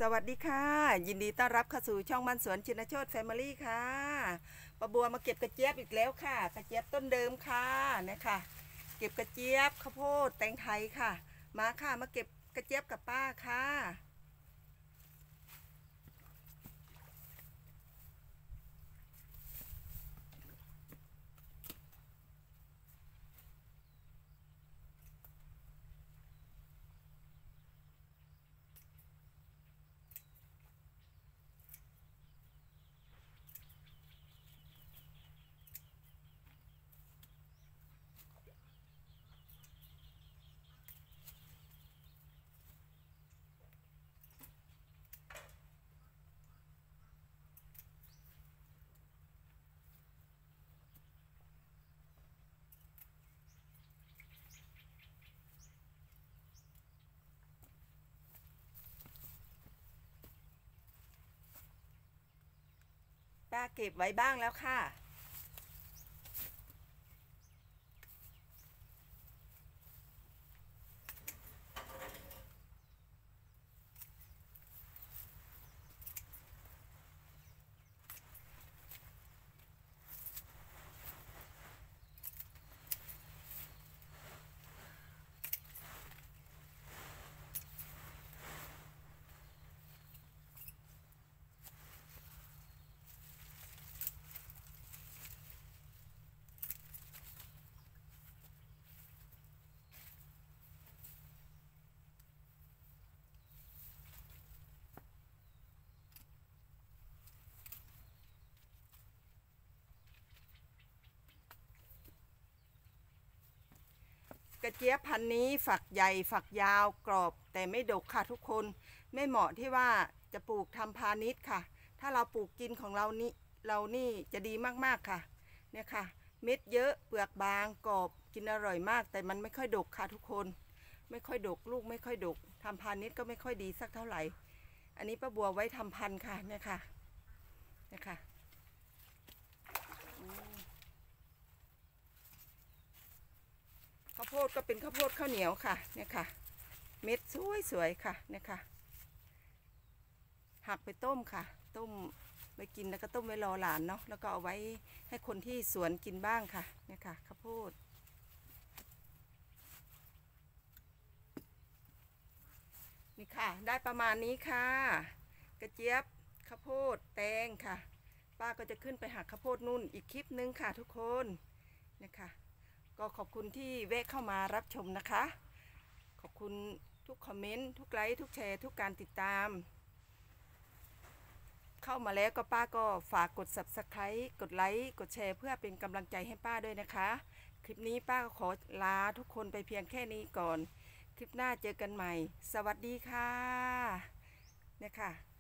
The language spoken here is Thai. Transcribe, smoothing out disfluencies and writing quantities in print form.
สวัสดีค่ะยินดีต้อนรับเข้าสู่ช่องบ้านสวนชินโชติแฟมิลี่ค่ะป้าบัวมาเก็บกระเจี๊ยบอีกแล้วค่ะกระเจี๊ยบต้นเดิมค่ะนะคะเก็บกระเจี๊ยบข้าวโพดแตงไทยค่ะมาค่ะมาเก็บกระเจี๊ยบกับป้าค่ะป้าเก็บไว้บ้างแล้วค่ะกระเจี๊ยบพันธุ์นี้ฝักใหญ่ฝักยาวกรอบแต่ไม่ดกค่ะทุกคนไม่เหมาะที่ว่าจะปลูกทำพาณิชย์ค่ะถ้าเราปลูกกินของเรานี่จะดีมากๆค่ะเนี่ยค่ะเม็ดเยอะเปลือกบางกรอบกินอร่อยมากแต่มันไม่ค่อยดกค่ะทุกคนไม่ค่อยดกลูกไม่ค่อยดกทำพาณิชย์ก็ไม่ค่อยดีสักเท่าไหร่อันนี้ป้าบัวไว้ทำพันธุ์ค่ะเนี่ยค่ะเนี่ยค่ะข้าวโพดก็เป็นข้าวโพดข้าวเหนียวค่ะเนี่ยค่ะเม็ดสวยๆค่ะเนี่ยค่ะหักไปต้มค่ะต้มไว้กินแล้วก็ต้มไว้รอหลานเนาะแล้วก็เอาไว้ให้คนที่สวนกินบ้างค่ะเนี่ยค่ะข้าวโพดนี่ค่ะได้ประมาณนี้ค่ะกระเจี๊ยบข้าวโพดแตงค่ะป้าก็จะขึ้นไปหักข้าวโพดนุ่นอีกคลิปนึงค่ะทุกคนนะคะก็ขอบคุณที่แวะเข้ามารับชมนะคะขอบคุณทุกคอมเมนต์ทุกไลค์ทุกแชร์ทุกการติดตามเข้ามาแล้วก็ป้าก็ฝากกด Subscribe กดไลค์กดแชร์เพื่อเป็นกำลังใจให้ป้าด้วยนะคะคลิปนี้ป้าก็ขอลาทุกคนไปเพียงแค่นี้ก่อนคลิปหน้าเจอกันใหม่สวัสดีค่ะเนี่ยค่ะ